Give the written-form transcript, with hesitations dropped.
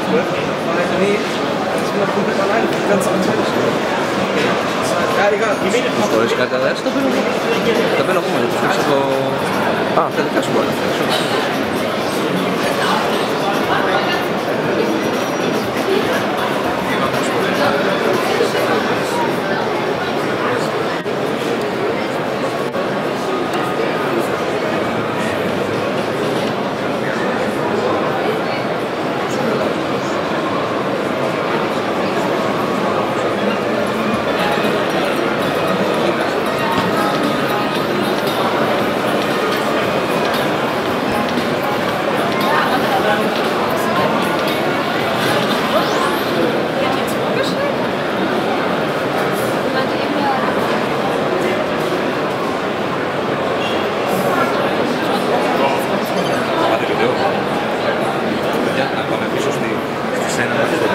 wird, weil nee, das ist immer komplett alleine, die ganze Antenne steht. Ja, egal. Το έχεις καταδέσει το πέλο μου. Το πέλο μου, το φτιάξω το... Α, τα δικά σου μπορεί να φτιάξω. Να πάμε πίσω στη σένα.